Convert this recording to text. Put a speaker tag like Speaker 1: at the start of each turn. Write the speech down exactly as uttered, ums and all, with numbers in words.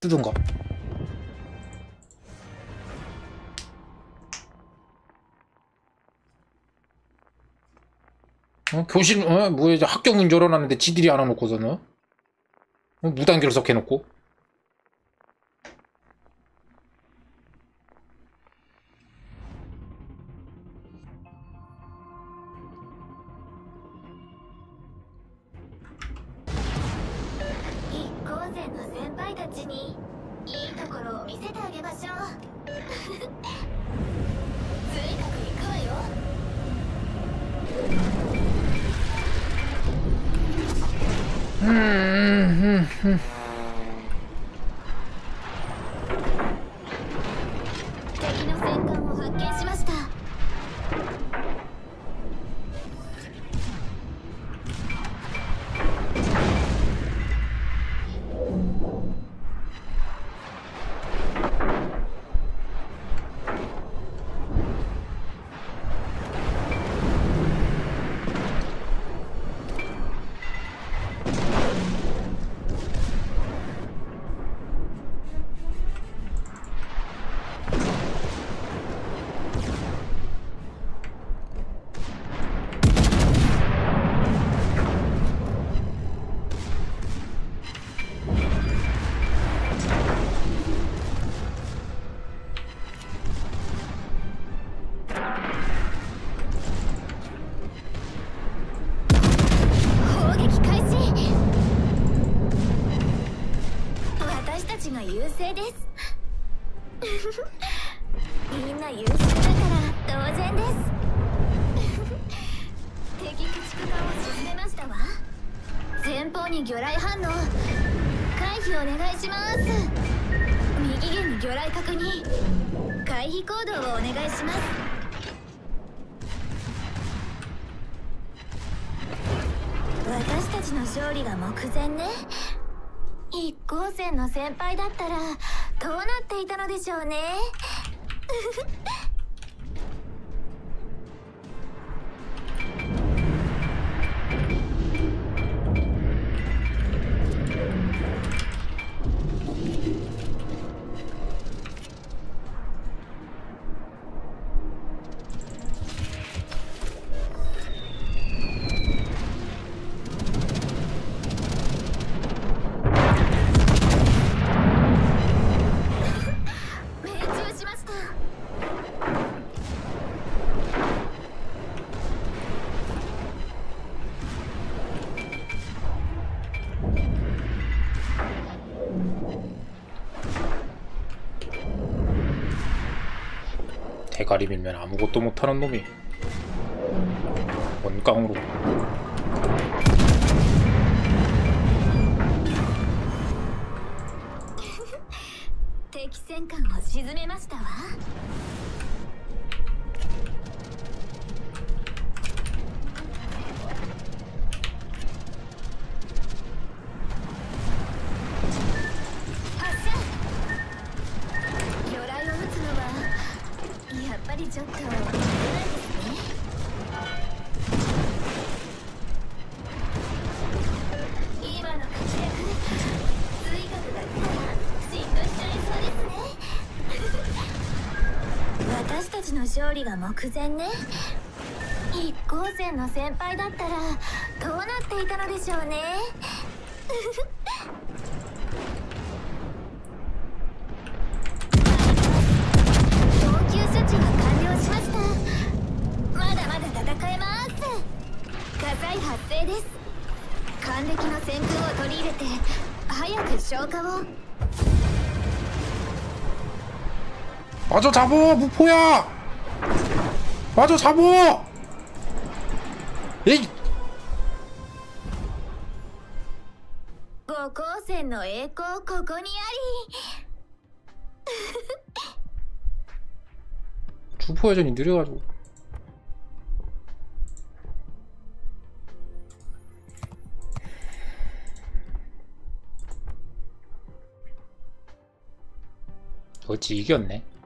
Speaker 1: 뜨든가. 어? 교실, 어? 뭐 이제 학교 문 열어놨는데 지들이 안 와놓고서는 어? 무단 결석해놓고. 음, 음, 음.
Speaker 2: 敵の戦艦を発見しました。優勢です。みんな優秀だから当然です。敵駆逐艦を沈めましたわ。前方に魚雷反応。回避お願いします。右舷に魚雷確認。回避行動をお願いします。私たちの勝利が目前ね。一光線の先輩だったらどうなっていたのでしょうね。
Speaker 1: 대가리 밀면 아무것도 못하는 놈이 원깡으로.
Speaker 2: 敵戦艦を沈めましたわ。ちょっと危ないですね。今の活躍、追加が来たらじっとしちゃいそうですね。私たちの勝利が目前ね。一光線の先輩だったらどうなっていたのでしょうね。発生です。還暦の旋風を取り入れて早く消火を。
Speaker 1: 마저 잡어! 무포야! 마저 잡어! 에이!
Speaker 2: 五光線の栄光ここにあり。
Speaker 1: 주포 회전이 느려가지고. 어찌 이겼네.